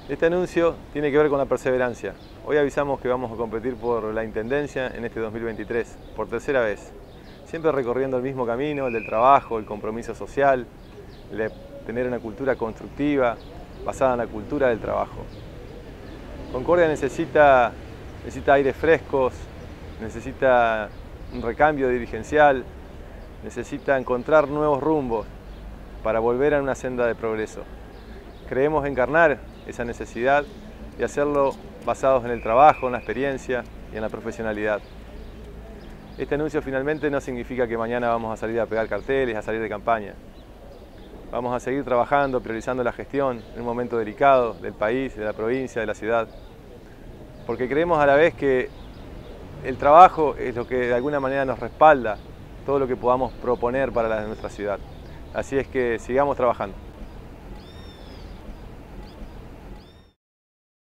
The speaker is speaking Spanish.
Este anuncio tiene que ver con la perseverancia. Hoy avisamos que vamos a competir por la Intendencia en este 2023, por tercera vez. Siempre recorriendo el mismo camino, el del trabajo, el compromiso social, el de tener una cultura constructiva, basada en la cultura del trabajo. Concordia necesita aires frescos, necesita un recambio dirigencial, necesita encontrar nuevos rumbos para volver a una senda de progreso. Creemos encarnar esa necesidad y hacerlo basados en el trabajo, en la experiencia y en la profesionalidad. Este anuncio finalmente no significa que mañana vamos a salir a pegar carteles, a salir de campaña. Vamos a seguir trabajando, priorizando la gestión en un momento delicado del país, de la provincia, de la ciudad. Porque creemos a la vez que el trabajo es lo que de alguna manera nos respalda todo lo que podamos proponer para nuestra ciudad. Así es que sigamos trabajando.